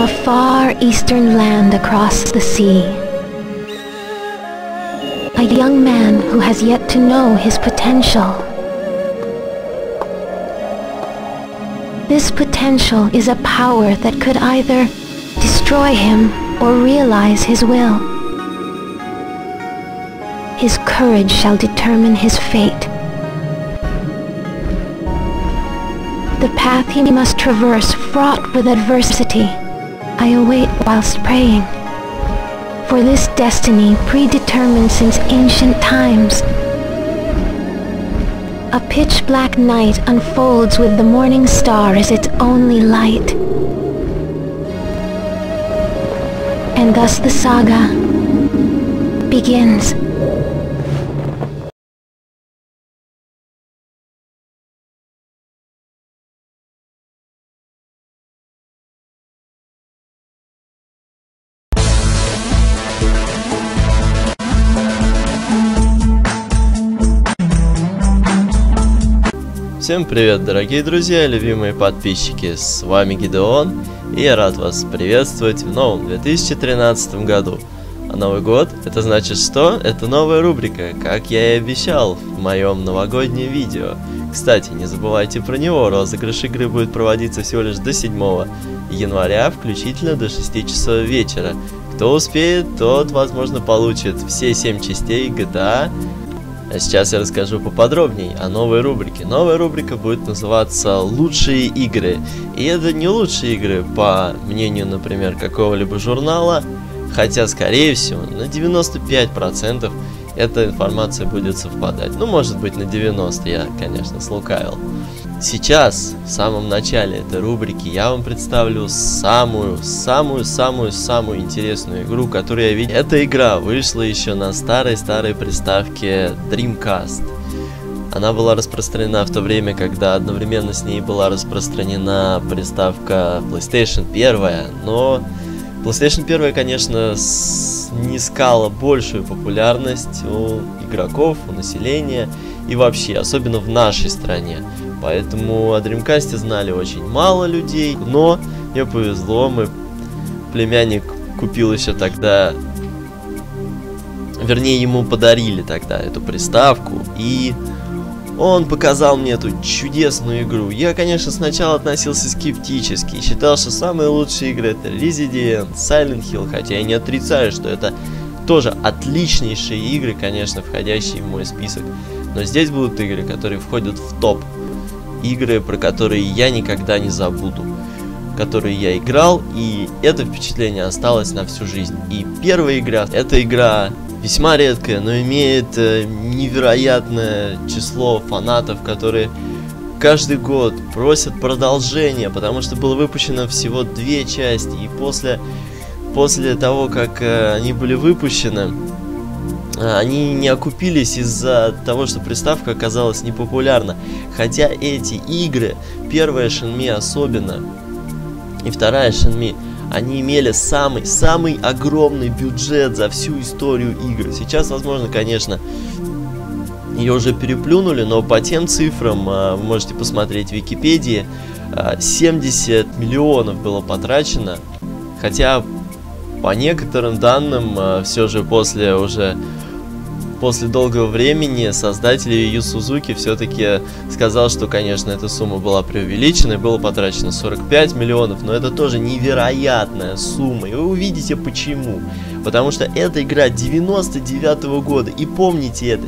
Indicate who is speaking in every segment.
Speaker 1: a far eastern land across the sea. A young man who has yet to know his potential. This potential is a power that could either destroy him or realize his will. His courage shall determine his fate. The path he must traverse, fraught with adversity, I await whilst praying. For this destiny predetermined since ancient times. A pitch-black night unfolds with the morning star as its only light. And thus the saga begins.
Speaker 2: Всем привет, дорогие друзья и любимые подписчики, с вами Гидеон, и я рад вас приветствовать в новом 2013 году. А Новый год, это значит что? Это новая рубрика, как я и обещал в моем новогоднем видео. Кстати, не забывайте про него, розыгрыш игры будет проводиться всего лишь до 7 января, включительно до 6 часов вечера. Кто успеет, тот, возможно, получит все 7 частей GTA. А сейчас я расскажу поподробнее о новой рубрике. Новая рубрика будет называться «Лучшие игры». И это не лучшие игры, по мнению, например, какого-либо журнала, хотя, скорее всего, на 95% эта информация будет совпадать. Ну, может быть, на 90%, я, конечно, слукавил. Сейчас, в самом начале этой рубрики, я вам представлю самую интересную игру, которую я видел. Эта игра вышла еще на старой приставке Dreamcast. Она была распространена в то время, когда одновременно с ней была распространена приставка PlayStation 1, но PlayStation 1, конечно, снискала большую популярность у игроков, у населения и вообще, особенно в нашей стране. Поэтому о Dreamcast знали очень мало людей, но мне повезло, племянник купил еще тогда, вернее, ему подарили тогда эту приставку, и он показал мне эту чудесную игру. Я, конечно, сначала относился скептически, считал, что самые лучшие игры это Resident, Silent Hill, хотя я не отрицаю, что это тоже отличнейшие игры, конечно, входящие в мой список, но здесь будут игры, которые входят в топ. Игры, про которые я никогда не забуду, которые я играл, и это впечатление осталось на всю жизнь. И первая игра, эта игра весьма редкая, но имеет невероятное число фанатов, которые каждый год просят продолжения, потому что было выпущено всего 2 части, и после того, как они были выпущены, они не окупились из-за того, что приставка оказалась непопулярна. Хотя эти игры, первая Shenmue особенно, и вторая Shenmue, они имели самый огромный бюджет за всю историю игр. Сейчас, возможно, конечно, ее уже переплюнули, но по тем цифрам, вы можете посмотреть в Википедии, 70 миллионов было потрачено. Хотя, по некоторым данным, все же после долгого времени создатель Ю Сузуки все-таки сказал, что, конечно, эта сумма была преувеличена, и было потрачено 45 миллионов, но это тоже невероятная сумма, и вы увидите почему. Потому что эта игра 99-го года, и помните это,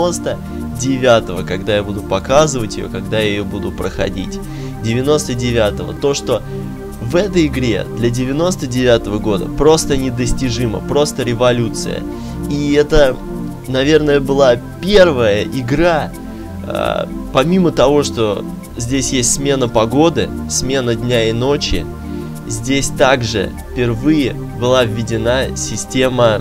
Speaker 2: 99-го, когда я буду показывать ее, когда я ее буду проходить. 99-го, то, что в этой игре для 99-го года просто недостижимо, просто революция. И это, наверное, была первая игра, помимо того, что здесь есть смена погоды, смена дня и ночи, здесь также впервые была введена система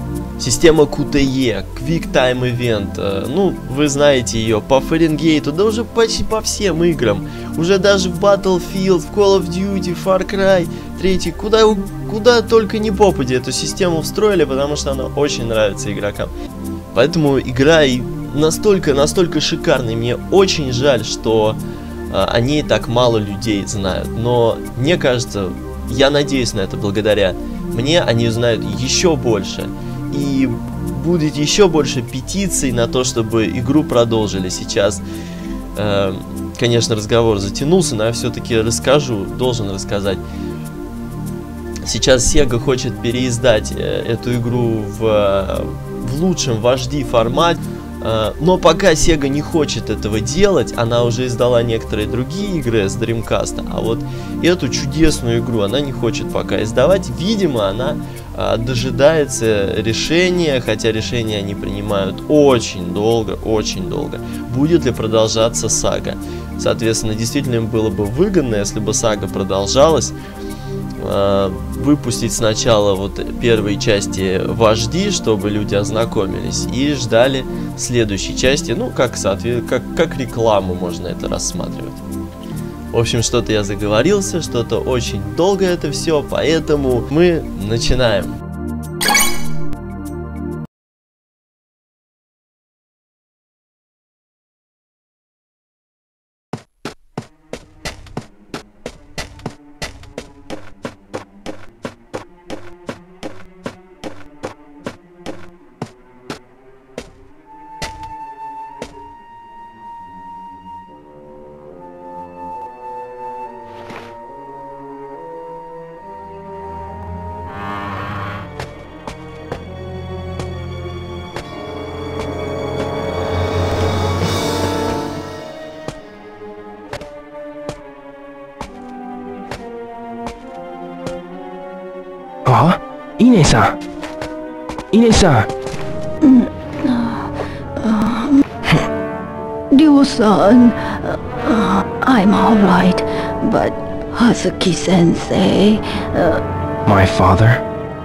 Speaker 2: QTE, Quick Time Event. Ну, вы знаете ее по Фаренгейту, да уже почти по всем играм. Уже даже в Battlefield, в Call of Duty, Far Cry 3, куда только не попади эту систему встроили, потому что она очень нравится игрокам. Поэтому игра настолько шикарная, мне очень жаль, что о ней так мало людей знают. Но мне кажется, я надеюсь на это, благодаря мне они узнают еще больше. И будет еще больше петиций на то, чтобы игру продолжили. Сейчас, конечно, разговор затянулся, но я все-таки расскажу, должен рассказать. Сейчас Sega хочет переиздать эту игру в лучшем в HD формате, но пока Sega не хочет этого делать, она уже издала некоторые другие игры с Dreamcast, а вот эту чудесную игру она не хочет пока издавать. Видимо, она дожидается решения, хотя решение они принимают очень долго, очень долго. Будет ли продолжаться сага? Соответственно, действительно им было бы выгодно, если бы сага продолжалась, выпустить сначала вот первые части в HD, чтобы люди ознакомились и ждали следующей части, ну, как рекламу можно это рассматривать. В общем, что-то я заговорился, что-то очень долго это все, поэтому мы начинаем.
Speaker 3: Ine-san! Ine-san!
Speaker 4: Ryo-san, I'm alright, but Hazuki-sensei...
Speaker 3: My father?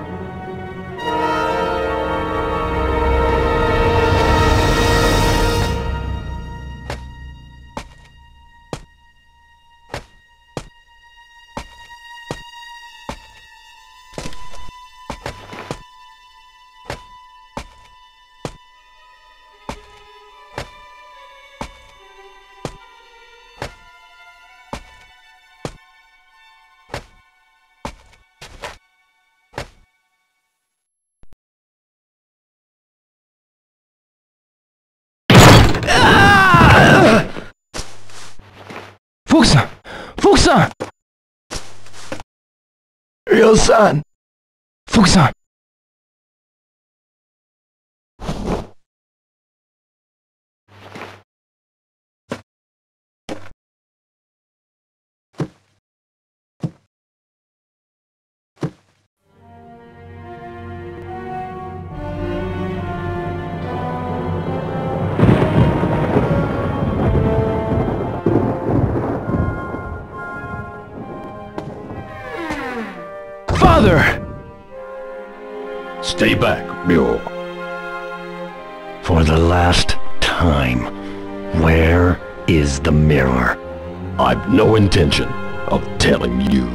Speaker 3: Fukusan! Fukusan! Ryo-san! Fukusan! Father!
Speaker 5: Stay back, Ryo. For the last time, where is the mirror? I've no intention of telling you.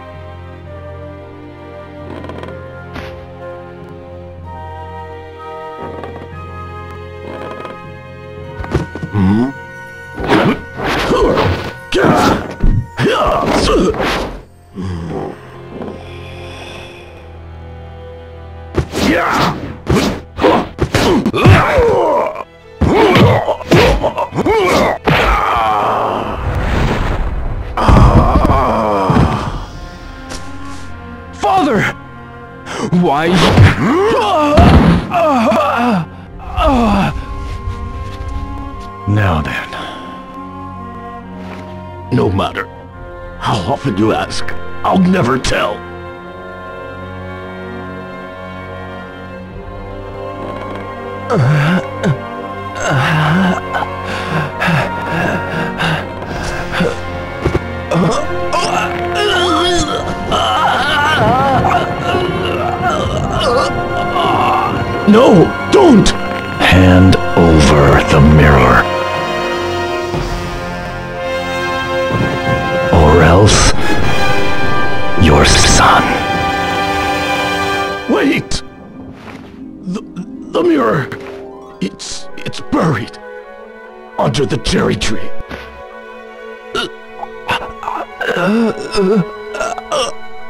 Speaker 3: Father! Why?
Speaker 5: Now then. No matter how often you ask, I'll never tell. No, don't! Hand over the mirror. Or else, your son. Wait! The mirror, it's buried under the cherry tree.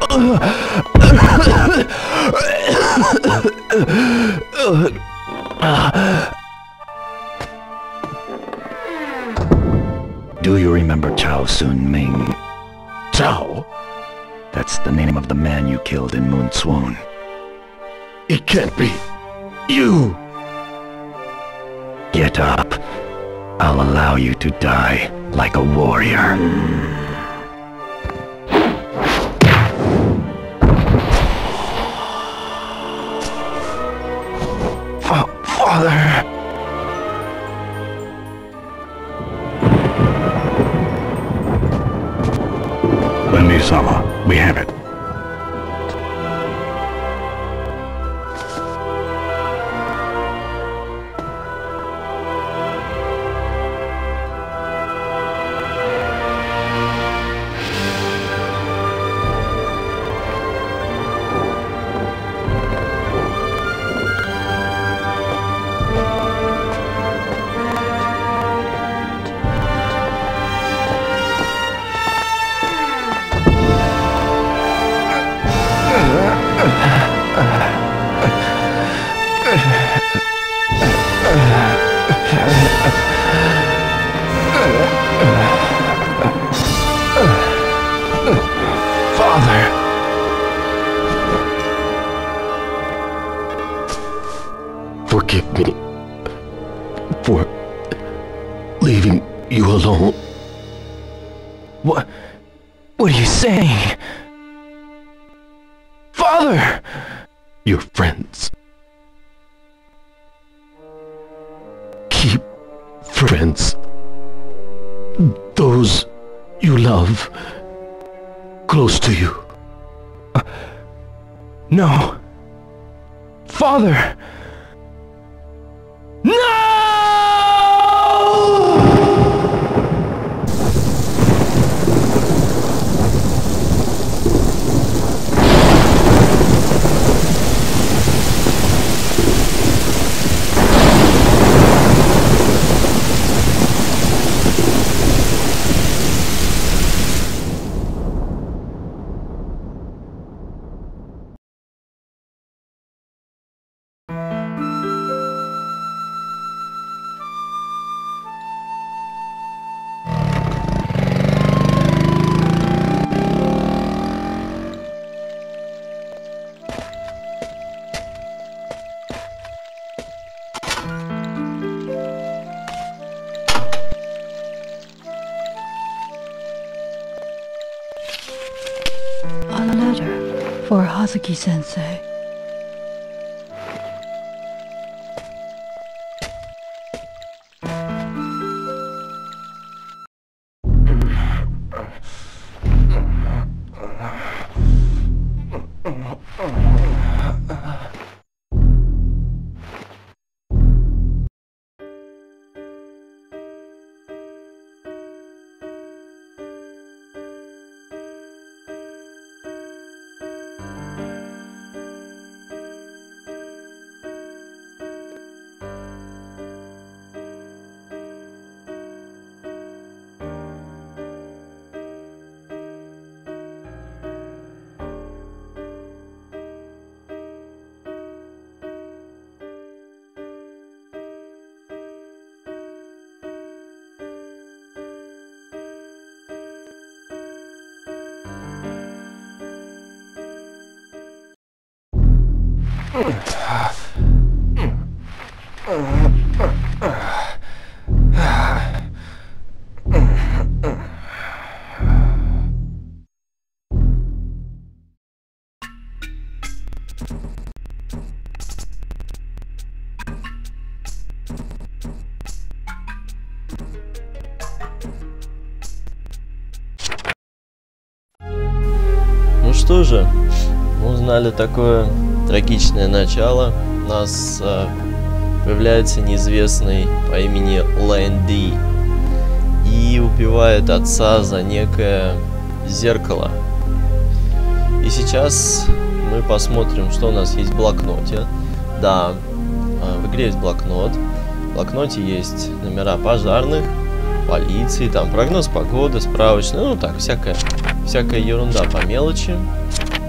Speaker 5: Do you remember Chao Sun Ming? Chao? That's the name of the man you killed in Moon Swoon. It can't be. You! Get up. I'll allow you to die like a warrior.
Speaker 3: Father!
Speaker 5: Wendy-sama, we have it. Forgive me for leaving you alone.
Speaker 3: What are you saying? Father!
Speaker 5: Your friends. Keep friends. Those you love close to you.
Speaker 3: No. Father! No!
Speaker 4: A letter for Hazuki-sensei.
Speaker 2: Ну что же, мы узнали такое трагичное начало. У нас появляется неизвестный по имени Лэн Ди и убивает отца за некое зеркало. И сейчас мы посмотрим, что у нас есть в блокноте. Да, в игре есть блокнот. В блокноте есть номера пожарных, полиции, там прогноз погоды, справочный, ну так, всякая ерунда по мелочи.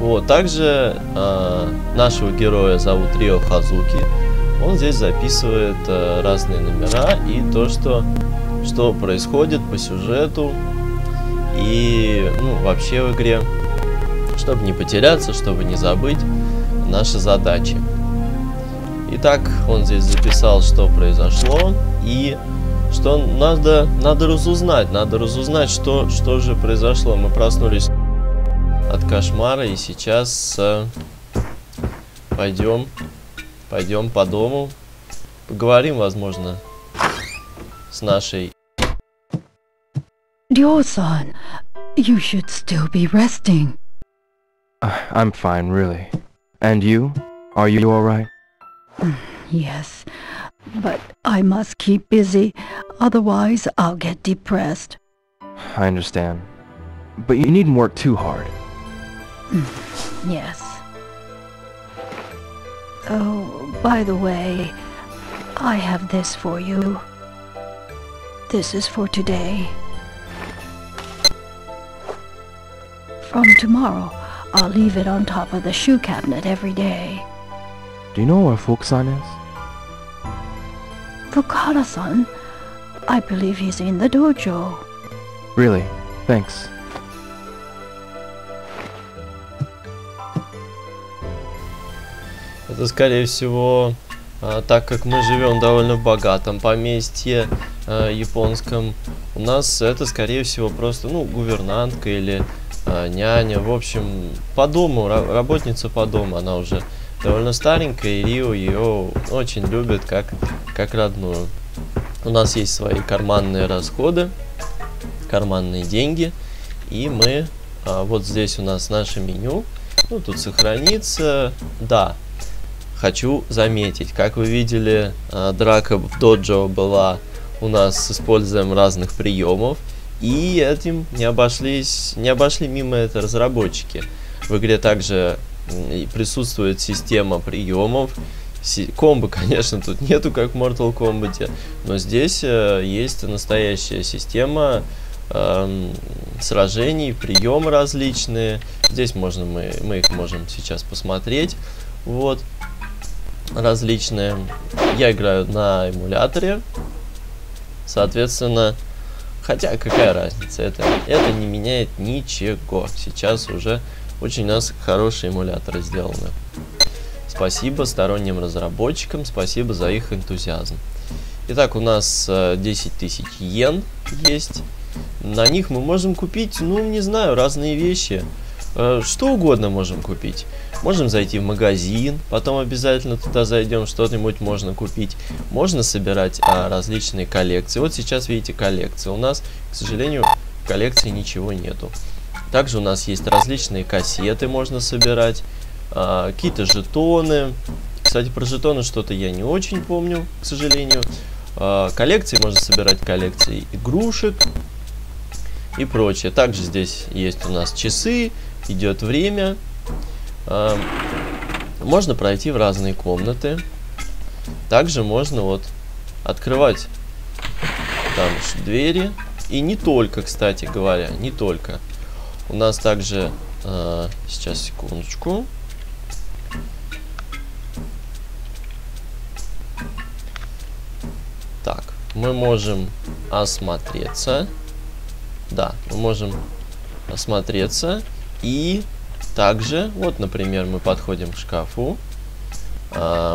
Speaker 2: Вот, также нашего героя зовут Рио Хазуки. Он здесь записывает разные номера и то, что происходит по сюжету и вообще в игре, чтобы не потеряться, чтобы не забыть наши задачи. Итак, он здесь записал, что произошло и что надо разузнать, что же произошло. Мы проснулись от кошмара и сейчас пойдем по дому, поговорим, возможно, с нашей...
Speaker 4: Ryo-san, you should still be resting.
Speaker 3: I'm fine, really. And you? Are you alright?
Speaker 4: Yes, but I must keep busy, otherwise I'll get depressed.
Speaker 3: I understand. But you needn't work too hard.
Speaker 4: Yes. Oh, by the way, I have this for you. This is for today. From tomorrow, I'll leave it on top of the shoe cabinet every day.
Speaker 3: Do you know where Fukusan is?
Speaker 4: Fukara-san? I believe he's in the dojo.
Speaker 3: Really? Thanks.
Speaker 2: Это, скорее всего, так как мы живем в довольно богатом поместье японском, у нас это, скорее всего, просто, гувернантка или няня, в общем, по дому, работница по дому. Она уже довольно старенькая, и Рио ее очень любит как родную. У нас есть свои карманные расходы, карманные деньги, и мы, вот здесь у нас наше меню, тут сохранится, да. Хочу заметить, как вы видели, драка в доджо была у нас с использованием разных приемов, и этим не обошли мимо это разработчики. В игре также присутствует система приемов. Комбо, конечно, тут нету, как в Mortal Kombat, но здесь есть настоящая система сражений, приемы различные. Здесь мы их можем сейчас посмотреть. Вот. Различные. Я играю на эмуляторе, соответственно, хотя какая разница, это не меняет ничего. Сейчас уже очень у нас хорошие эмуляторы сделаны. Спасибо сторонним разработчикам, спасибо за их энтузиазм. Итак, у нас 10 тысяч йен есть. На них мы можем купить, не знаю, разные вещи. Что угодно можем купить. Можем зайти в магазин, потом обязательно туда зайдем, что-нибудь можно купить. Можно собирать различные коллекции. Вот сейчас видите коллекции. У нас, к сожалению, в коллекции ничего нету. Также у нас есть различные кассеты, можно собирать. Какие-то жетоны. Кстати, про жетоны что-то я не очень помню, к сожалению. Коллекции можно собирать, коллекции игрушек и прочее. Также здесь есть у нас часы, идет время. Можно пройти в разные комнаты. Также можно открывать там двери. И не только, кстати говоря, не только. У нас также сейчас, секундочку. Так, мы можем осмотреться. Да, мы можем осмотреться. И также, вот, например, мы подходим к шкафу. Так,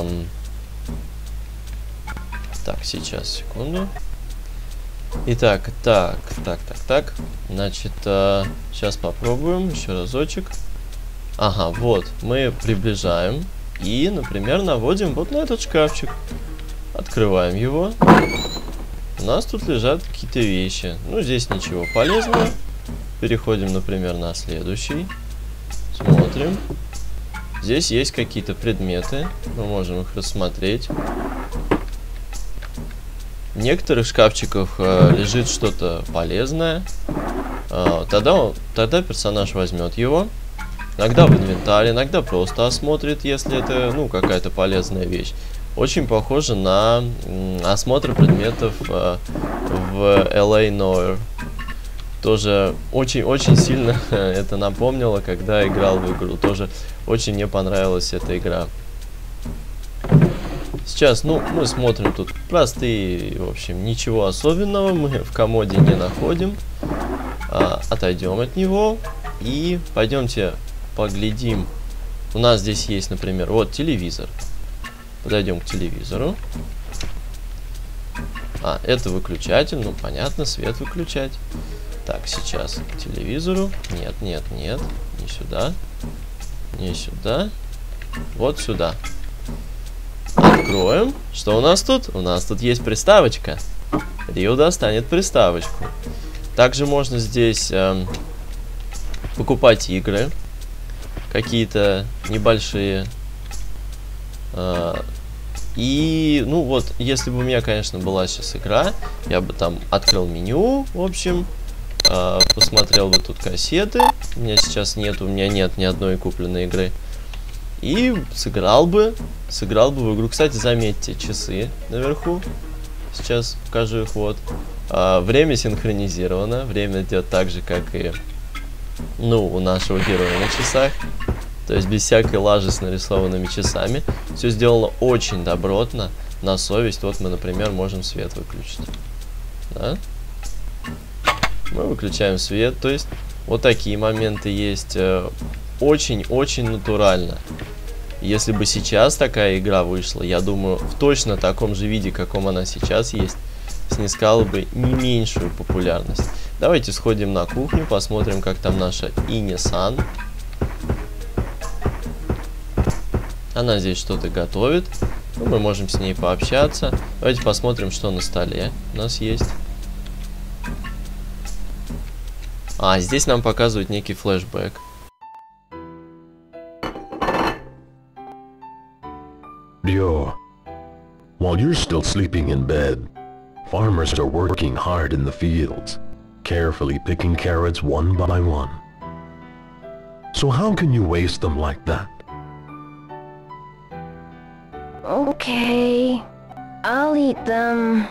Speaker 2: сейчас, секунду. Итак, так. Значит, сейчас попробуем еще разочек. Ага, вот, мы приближаем. И, например, наводим вот на этот шкафчик. Открываем его. У нас тут лежат какие-то вещи. Здесь ничего полезного. Переходим, например, на следующий. Смотрим. Здесь есть какие-то предметы. Мы можем их рассмотреть. В некоторых шкафчиках лежит что-то полезное. Тогда персонаж возьмет его. Иногда в инвентарь, иногда просто осмотрит, если это, какая-то полезная вещь. Очень похоже на осмотр предметов в LA Noire. Тоже очень сильно это напомнило, когда играл в игру. Тоже очень мне понравилась эта игра. Сейчас, ну, мы смотрим тут простые, в общем, ничего особенного мы в комоде не находим. Отойдем от него и пойдемте поглядим. У нас здесь есть, например, вот телевизор. Подойдем к телевизору. Это выключатель, ну, понятно, свет выключать. Так, сейчас к телевизору. Нет, не сюда. Не сюда. Вот сюда. Откроем. Что у нас тут? У нас тут есть приставочка. Рио достанет приставочку. Также можно здесь покупать игры. Какие-то небольшие. И, ну вот, если бы у меня, конечно, была сейчас игра, я бы там открыл меню, в общем, посмотрел бы тут кассеты. У меня сейчас нет, у меня нет ни одной купленной игры. И сыграл бы в игру. Кстати, заметьте, часы наверху. Сейчас покажу их, вот. Время синхронизировано. Время идет так же, как и, ну, у нашего героя на часах. То есть без всякой лажи с нарисованными часами. Все сделано очень добротно, на совесть. Вот мы, например, можем свет выключить. Да? Мы выключаем свет. То есть вот такие моменты есть. Очень натурально. Если бы сейчас такая игра вышла, я думаю, в точно таком же виде, каком она сейчас есть, снискала бы не меньшую популярность. Давайте сходим на кухню, посмотрим, как там наша Ини-сан. Она здесь что-то готовит. Ну, мы можем с ней пообщаться. Давайте посмотрим, что на столе у нас есть. Здесь нам показывают некий флешбэк.
Speaker 5: Ryo, while you're still sleeping in bed, farmers are working hard in the fields, carefully picking carrots one by one. So how can you waste them like that?
Speaker 4: Okay, I'll eat them.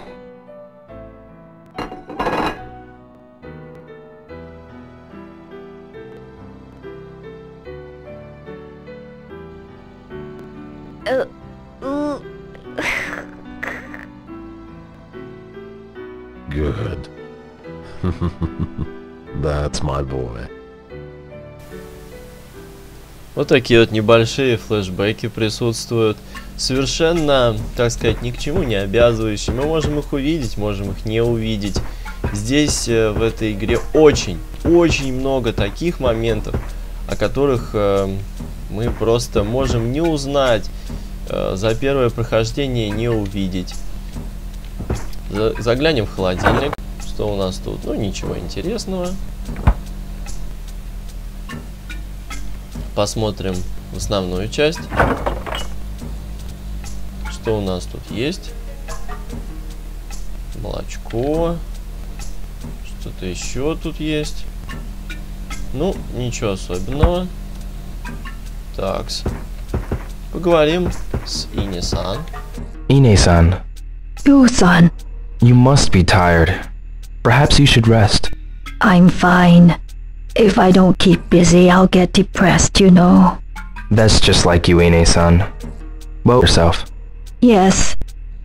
Speaker 5: Good. That's my boy.
Speaker 2: Вот такие вот небольшие флешбеки присутствуют. Совершенно, так сказать, ни к чему не обязывающие. Мы можем их увидеть, можем их не увидеть. Здесь в этой игре очень много таких моментов, о которых мы просто можем не узнать, за первое прохождение не увидеть. Заглянем в холодильник. Что у нас тут? Ну, ничего интересного. Посмотрим основную часть. Что у нас тут есть? Молочко. Что-то еще тут есть. Ну, ничего особенного. Такс. Поговорим с Ини-сан.
Speaker 3: Ine-san,
Speaker 4: Ryo-san,
Speaker 3: you must be tired. Perhaps you should rest.
Speaker 4: I'm fine. If I don't keep busy, I'll get depressed, you know.
Speaker 3: That's just like you, Ine-san. Well, yourself.
Speaker 4: Yes,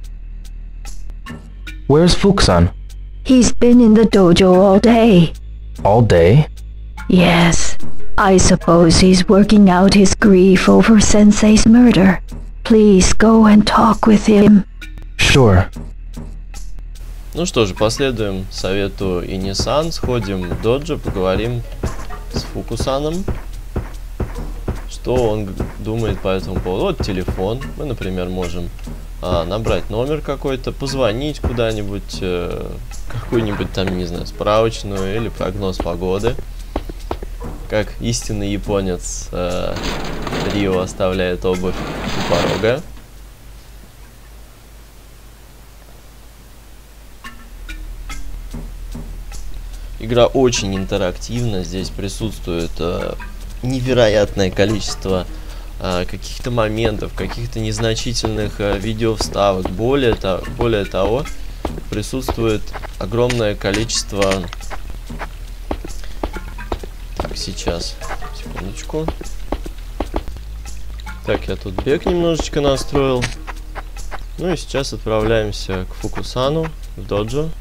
Speaker 3: Where's Fuku-san?
Speaker 4: he's been in the dojo all day.
Speaker 3: All day?
Speaker 4: Yes, I suppose he's working out his grief over Sensei's murder. Please go and talk with him.
Speaker 3: Sure.
Speaker 2: Ну что же, последуем совету Ини-сан, сходим в доджо, поговорим с Фуку-саном, что он думает по этому поводу. Вот телефон, мы, например, можем набрать номер какой-то, позвонить куда-нибудь, какую-нибудь там, не знаю, справочную или прогноз погоды. Как истинный японец, Рио оставляет обувь у порога. Игра очень интерактивна, здесь присутствует невероятное количество каких-то моментов, каких-то незначительных видеовставок. Более того, присутствует огромное количество сейчас. Секундочку. Так, я тут бег немножечко настроил. Ну и сейчас отправляемся к Фукусану, в доджо.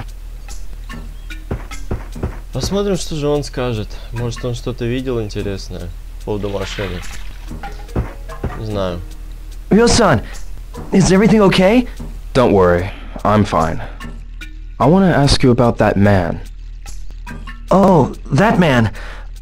Speaker 2: Посмотрим, что же он скажет. Может, он что-то видел интересное по поводу машины. Не знаю.
Speaker 3: Ryo-san, is everything okay? Don't worry, I'm fine. I want to ask you about that man.
Speaker 6: Oh, that man.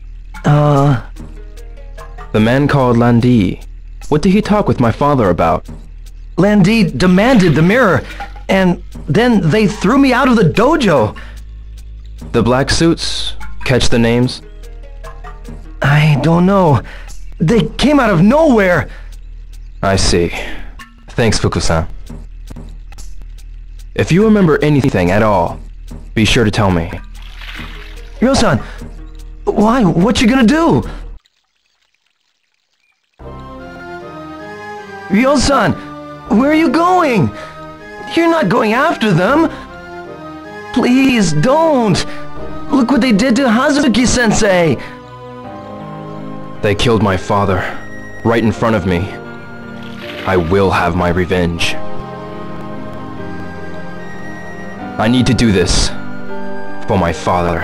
Speaker 3: The man called Landi. What did he talk with my father about?
Speaker 6: Landi demanded the mirror, and then they threw me out of the dojo.
Speaker 3: The black suits? Catch the names?
Speaker 6: I don't know. They came out of nowhere.
Speaker 3: I see. Thanks, Fukusan. If you remember anything at all, be sure to tell me.
Speaker 6: Ryo-san, why? What you gonna do? Ryo-san, where are you going? You're not going after them. Please don't. Look what they did to Hazuki-sensei.
Speaker 3: They killed my father, right in front of me. I will have my revenge. I need to do this for my father.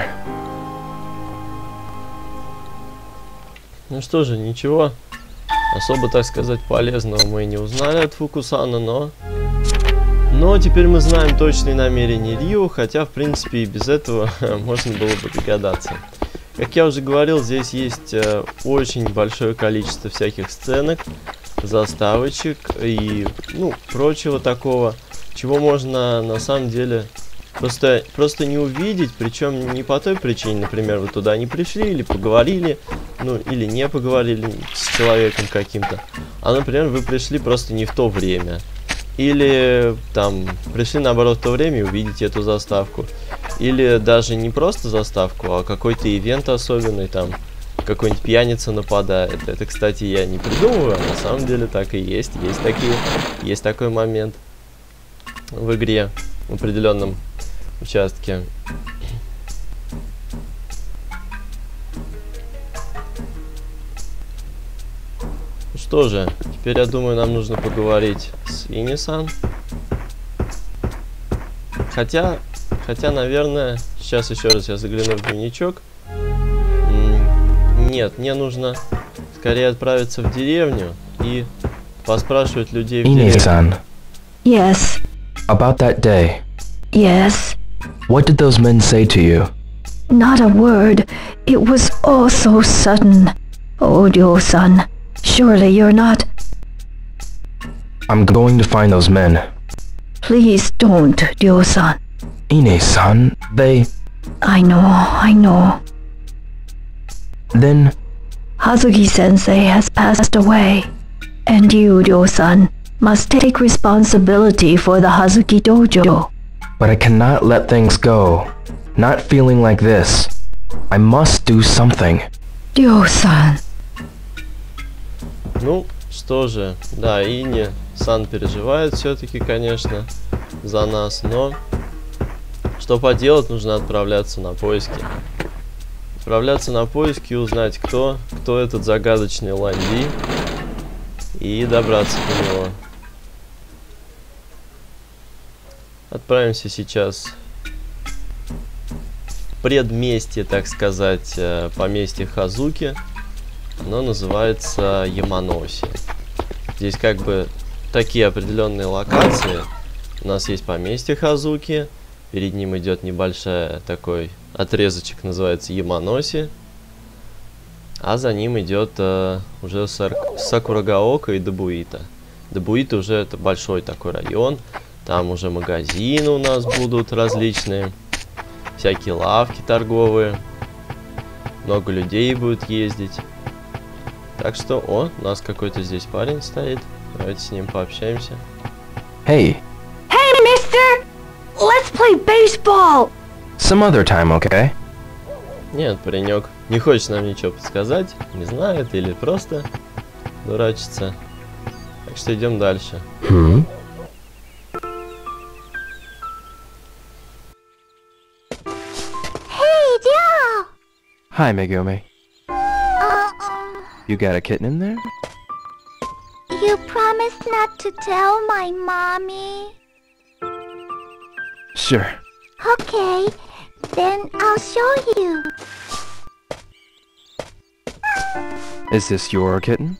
Speaker 2: Ну что же, ничего. Особо, так сказать, полезного мы не узнали от Фукусана, но теперь мы знаем точные намерения Рyu, хотя, в принципе, и без этого можно было бы догадаться. Как я уже говорил, здесь есть очень большое количество всяких сценок, заставочек и, ну, прочего такого, чего можно, на самом деле, просто не увидеть, причем не по той причине, например, вы туда не пришли или поговорили, ну, или не поговорили с человеком каким-то, а, например, вы пришли просто не в то время. Или там пришли наоборот в то время и увидите эту заставку. Или даже не просто заставку, а какой-то ивент особенный, там какой-нибудь пьяница нападает. Это, кстати, я не придумываю, а на самом деле так и есть. Есть такой момент в игре, в определенном участке. Что же, теперь я думаю, нам нужно поговорить с Ини-сан. Хотя, наверное, сейчас еще раз я загляну в дневничок. Нет, мне нужно скорее отправиться в деревню и поспрашивать людей в деревне.
Speaker 3: Ine-san,
Speaker 4: Yes,
Speaker 3: about that day,
Speaker 4: yes.
Speaker 3: what did those men say to you?
Speaker 4: Not a word. It was all so sudden. Oh, Ryo-san, surely you're not...
Speaker 3: I'm going to find those men.
Speaker 4: Please don't, Ryo-san.
Speaker 3: Ine-san, they...
Speaker 4: I know.
Speaker 3: Then...
Speaker 4: Hazuki-sensei has passed away. And you, Ryo-san, must take responsibility for the Hazuki Dojo.
Speaker 3: But I cannot let things go. Not feeling like this. I must do something.
Speaker 4: Ryo-san.
Speaker 2: Ну, что же, да, Ини-сан переживает все-таки, конечно, за нас, но что поделать, нужно отправляться на поиски. Отправляться на поиски и узнать, кто этот загадочный Ланди, и добраться до него. Отправимся сейчас в предместье, так сказать, поместье Хазуки. Оно называется Яманоси. Здесь как бы такие определенные локации. У нас есть поместье Хазуки. Перед ним идет небольшой такой отрезочек, называется Яманоси. А за ним идет уже Сакурагаока и Дабуита. Дабуита уже это большой такой район. Там уже магазины у нас будут различные. Всякие лавки торговые. Много людей будет ездить. Так что, о, у нас какой-то здесь парень стоит. Давайте с ним пообщаемся.
Speaker 3: Hey,
Speaker 1: Hey, mister! Let's play baseball!
Speaker 3: some other time, okay?
Speaker 2: Нет, паренек не хочет нам ничего подсказать, не знает или просто дурачится. Так что идем дальше.
Speaker 1: Hey, Joe!
Speaker 3: Hi, Megumi. You got a kitten in there?
Speaker 1: You promised not to tell my mommy.
Speaker 3: Sure.
Speaker 1: Okay, then I'll show you.
Speaker 3: Is this your kitten?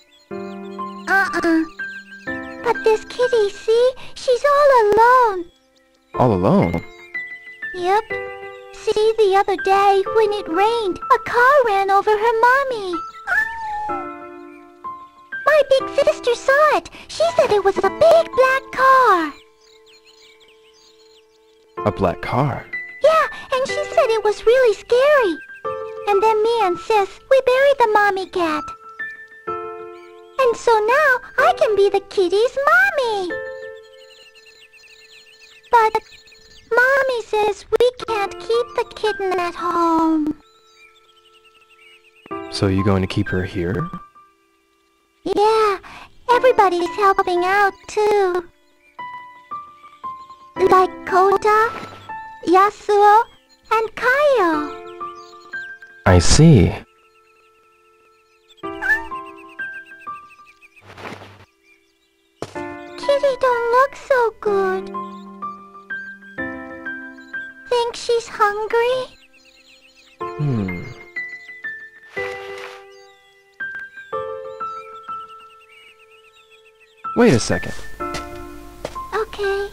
Speaker 1: But this kitty, see? She's all alone.
Speaker 3: All alone?
Speaker 1: Yep. See, the other day, when it rained, a car ran over her mommy. My big sister saw it. She said it was a big black car.
Speaker 3: A black car?
Speaker 1: Yeah, and she said it was really scary. And then me and Sis, we buried the mommy cat. And so now, I can be the kitty's mommy. But Mommy says we can't keep the kitten at home.
Speaker 3: So you going to keep her here?
Speaker 1: Yeah, everybody's helping out too. Like Kota, Yasuo, and Kaio.
Speaker 3: I see.
Speaker 1: Kitty don't look so good. Think she's hungry?
Speaker 3: Wait a second.
Speaker 1: Okay.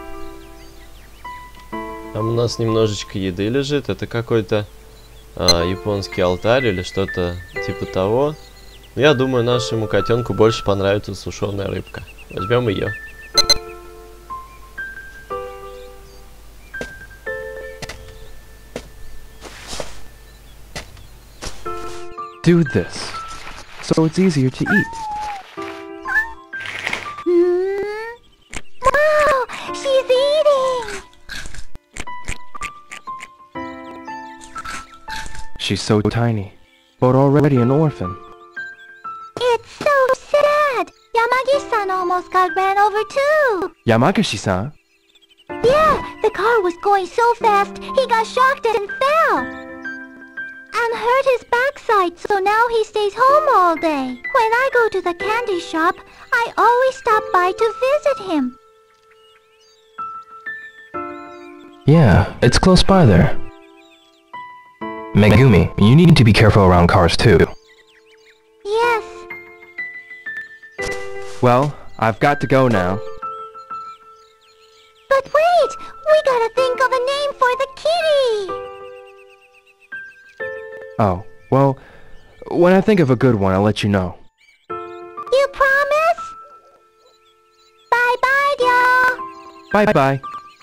Speaker 2: Там у нас немножечко еды лежит. Это какой-то японский алтарь или что-то типа того. Я думаю, нашему котенку больше понравится сушеная рыбка. Возьмем ее.
Speaker 3: Do this, so it's easier to eat.
Speaker 1: Wow, she's eating!
Speaker 3: She's so tiny, but already an orphan.
Speaker 1: It's so sad! Yamagi-san almost got ran over too!
Speaker 3: Yamagashi-san?
Speaker 1: Yeah, the car was going so fast, he got shocked and fell! And hurt his backside, so now he stays home all day. When I go to the candy shop, I always stop by to visit him.
Speaker 3: Yeah, it's close by there. Megumi, you need to be careful around cars too.
Speaker 1: Yes.
Speaker 3: Well, I've got to go now.
Speaker 1: But wait! We gotta think of a name for the kitty!
Speaker 3: Oh, well, when I think of a good one, I'll let you know.
Speaker 1: You promise? Bye-bye, y'all!
Speaker 3: Bye-bye.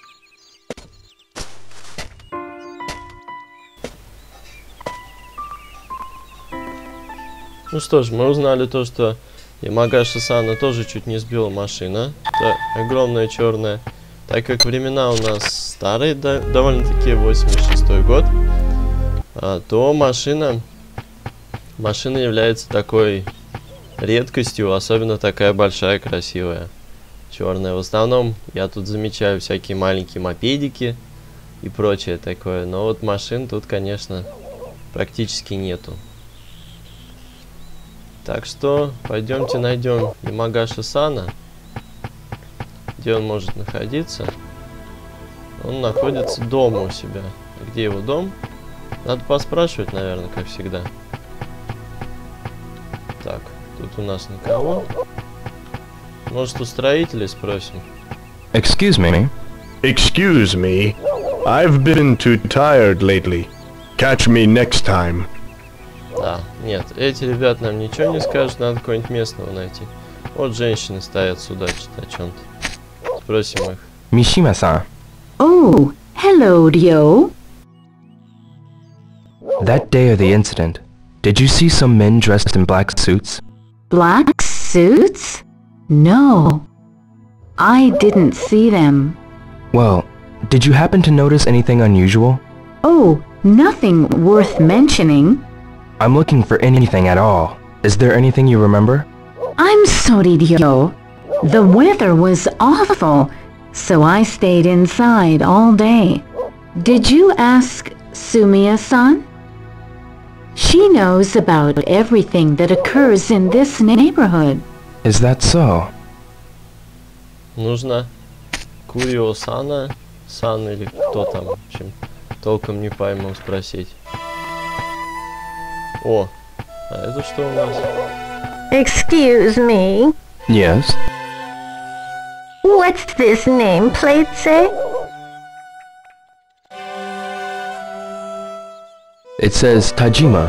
Speaker 2: Ну что ж, мы узнали то, что Ямагаши-сана тоже чуть не сбила машина. Это огромная черная. Так как времена у нас старые, довольно-таки 86-й год, то машина является такой редкостью, особенно такая большая, красивая, черная. В основном я тут замечаю всякие маленькие мопедики и прочее такое, но вот машин тут, конечно, практически нету. Так что пойдемте найдем Ямагаши-сана. Где он может находиться? Он находится дома у себя. Где его дом? Надо поспрашивать, наверное, как всегда. Так, тут у нас никого. Может, у строителей спросим?
Speaker 3: Excuse me.
Speaker 5: Excuse me. I've been too tired lately. Catch me next time.
Speaker 2: Да, нет, эти ребят нам ничего не скажут, надо какого-нибудь местного найти. Вот женщины стоят сюда, о чем-то. Спросим их.
Speaker 3: Mishima-san.
Speaker 4: Oh, hello, Ryo.
Speaker 3: That day of the incident, did you see some men dressed in black suits?
Speaker 4: Black suits? No. I didn't see them.
Speaker 3: Well, did you happen to notice anything unusual?
Speaker 4: Oh, nothing worth mentioning.
Speaker 3: I'm looking for anything at all. Is there anything you remember?
Speaker 4: I'm sorry, Ryo. The weather was awful, so I stayed inside all day. Did you ask Sumiya-san?
Speaker 7: She knows about everything that occurs in this neighborhood.
Speaker 3: Is that so?
Speaker 2: Нужно Курио-сана, сан или кто там, в общем, толком не пойму спросить. О, а это что у нас?
Speaker 8: Excuse me.
Speaker 3: Yes.
Speaker 8: What's this nameplate say?
Speaker 3: It says Tajima.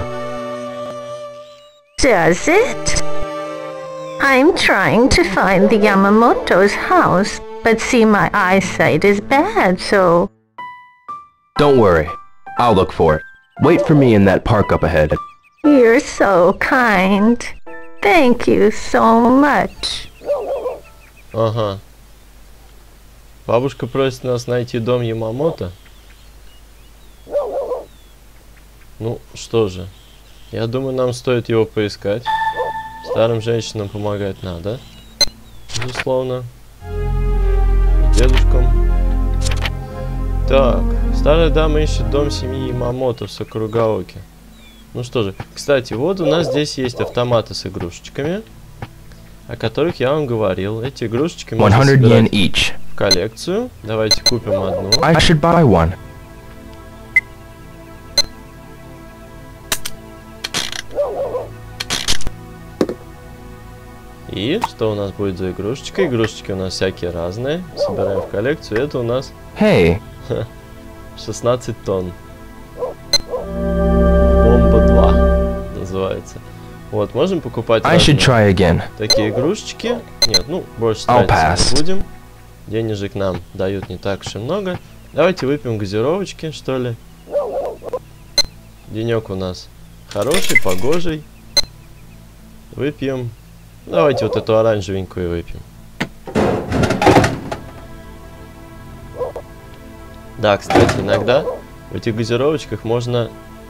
Speaker 8: Does it? I'm trying to find the Yamamoto's house, but see, my eyesight is bad, so...
Speaker 3: Don't worry. I'll look for it. Wait for me in that park up ahead.
Speaker 8: You're so kind. Thank you so much.
Speaker 2: Ага. Бабушка просит нас найти дом Ямамото. Ну, что же. Я думаю, нам стоит его поискать. Старым женщинам помогать надо. Безусловно. И дедушкам. Так. Старая дама ищет дом семьи Ямамото в Сакурагаоке. Ну что же. Кстати, вот у нас здесь есть автоматы с игрушечками, о которых я вам говорил. Эти игрушечки можно собирать в коллекцию. Давайте купим одну.
Speaker 3: I should buy one.
Speaker 2: И что у нас будет за игрушечка? Игрушечки у нас всякие разные. Собираем в коллекцию. Это у нас 16 тонн. Бомба 2 называется. Вот, можем покупать такие игрушечки. Нет, ну, больше тратить не будем. Денежек нам дают не так уж и много. Давайте выпьем газировочки, что ли. Денек у нас хороший, погожий. Выпьем. Давайте вот эту оранжевенькую выпьем. Да, кстати, иногда в этих газировочках можно...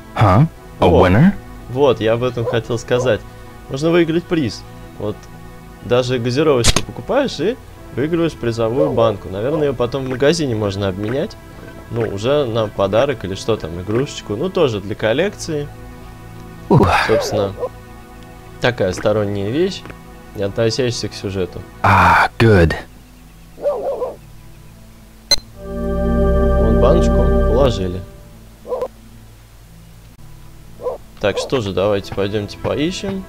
Speaker 2: Вот, я об этом хотел сказать. Можно выиграть приз. Вот, даже газировочку покупаешь и выигрываешь призовую банку. Наверное, ее потом в магазине можно обменять. Ну, уже на подарок или что там, игрушечку. Ну, тоже для коллекции. Собственно, такая сторонняя вещь, не относящаяся к сюжету.
Speaker 3: Good.
Speaker 2: Вот баночку положили. Так, что же, давайте пойдемте поищем.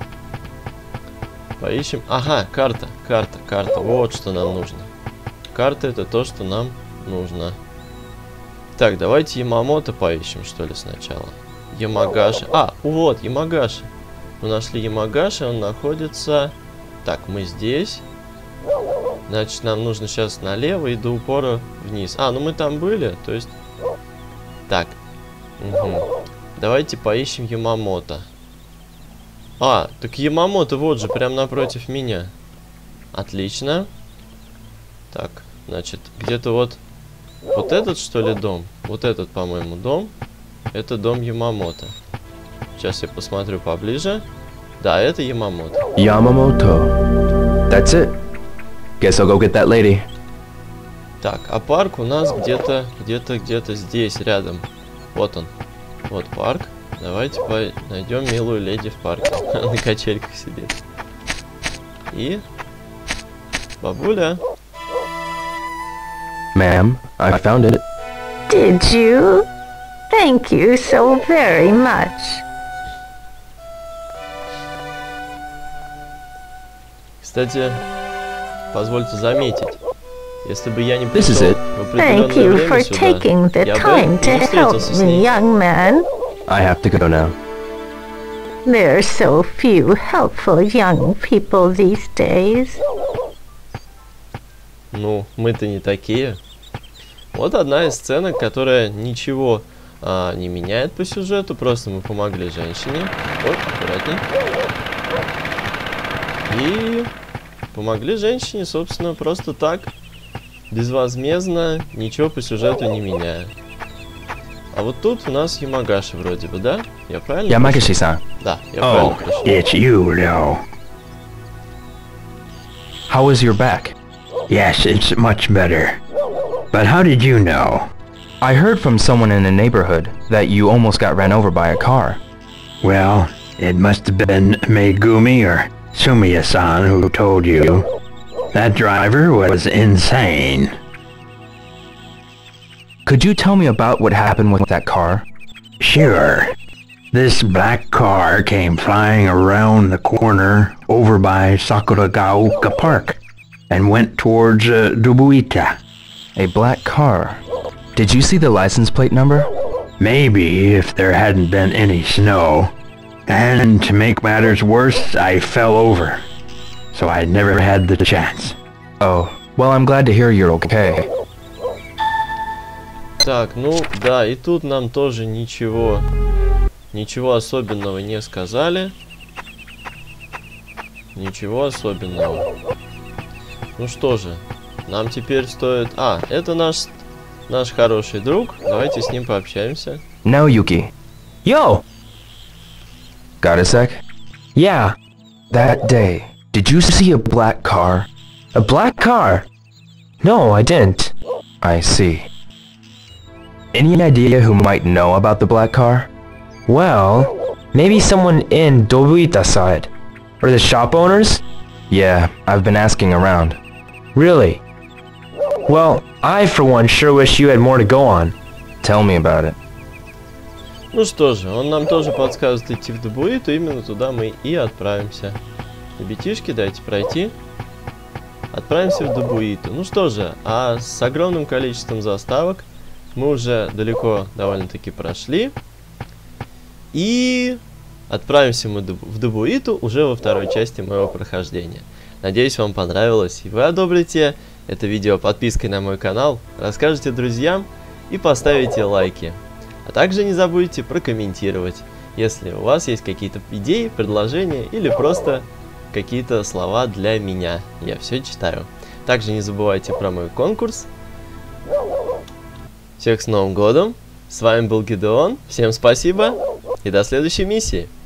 Speaker 2: Поищем. Ага, карта. Вот что нам нужно. Карта — это то, что нам нужно. Так, давайте Ямамото поищем, что ли, сначала. Ямагаши. Вот, Ямагаши. Мы нашли Ямагаши, он находится... Так, мы здесь. Значит, нам нужно сейчас налево и до упора вниз. Ну мы там были, то есть... Так. Давайте поищем Ямамото. Так Ямамото вот же, прям напротив меня. Отлично. Так, значит, где-то вот этот, что ли, дом? Вот этот, по-моему, дом. Это дом Ямамото. Сейчас я посмотрю поближе. Да, это Ямамото.
Speaker 3: Yamamoto. That's it. Guess I'll go get that lady.
Speaker 2: Так, а парк у нас где-то здесь, рядом. Вот он. Вот парк. Давайте найдем милую леди в парке. На качельках сидит. И... Бабуля.
Speaker 3: Ma'am, I found it.
Speaker 8: Did you? Thank you so very much.
Speaker 2: Кстати, позвольте заметить, если бы я не пришел в определенное
Speaker 8: Thank you
Speaker 2: время
Speaker 8: for
Speaker 2: сюда,
Speaker 8: taking the
Speaker 2: я бы
Speaker 8: time
Speaker 2: не
Speaker 8: to help
Speaker 2: встретился с
Speaker 8: me,
Speaker 2: ней.
Speaker 8: young man.
Speaker 3: I have to go now.
Speaker 8: There are so few helpful young people these days.
Speaker 2: Ну, мы-то не такие. Вот одна из сценок, которая ничего не меняет по сюжету, просто мы помогли женщине. Вот, аккуратней. И помогли женщине, собственно, просто так, безвозмездно, ничего по сюжету не меняя. А вот тут у нас Ямагаши вроде бы, да? Я правильно?
Speaker 3: Yamagashi-san.
Speaker 2: Да, я правильно пришел.
Speaker 5: It's you, Leo.
Speaker 3: How is your back?
Speaker 5: Yes, it's much better. But how did you know?
Speaker 3: I heard from someone in the neighborhood that you almost got ran over by a car.
Speaker 5: Well, it must have been Megumi or Sumiya-san who told you. That driver was insane.
Speaker 3: Could you tell me about what happened with that car?
Speaker 5: Sure. This black car came flying around the corner over by Sakuragaoka Park and went towards Dobuita.
Speaker 3: A black car. Did you see the license plate number?
Speaker 5: Maybe if there hadn't been any snow. And to make matters worse, I fell over. So I never had the chance.
Speaker 3: Oh, well, I'm glad to hear you're okay.
Speaker 2: Так, ну да, и тут нам тоже ничего особенного не сказали. Ничего особенного. Ну что же, нам теперь стоит... А, это наш хороший друг. Давайте с ним пообщаемся.
Speaker 3: Now, Yuki.
Speaker 9: Yo!
Speaker 3: Got a sec?
Speaker 9: Yeah.
Speaker 3: That day, did you see a black car?
Speaker 9: A black car? No, I didn't.
Speaker 3: I see. Any idea who might know about the black car?
Speaker 9: Well, maybe someone in Dobuita saw it. Or the shop owners?
Speaker 3: Yeah, I've been asking around.
Speaker 9: Really? Well, I for one sure wish you had more to go on.
Speaker 3: Tell me about it.
Speaker 2: Ну что же, он нам тоже подсказывает идти в Добуиту, именно туда мы и отправимся. Ребятишки, дайте пройти. Отправимся в Добуиту. Ну что же, а с огромным количеством заставок мы уже далеко довольно-таки прошли. И отправимся мы в Добуиту уже во второй части моего прохождения. Надеюсь, вам понравилось, и вы одобрите это видео подпиской на мой канал, расскажете друзьям и поставите лайки. А также не забудьте прокомментировать, если у вас есть какие-то идеи, предложения или просто какие-то слова для меня. Я все читаю. Также не забывайте про мой конкурс. Всех с Новым годом! С вами был Гидеон. Всем спасибо и до следующей миссии.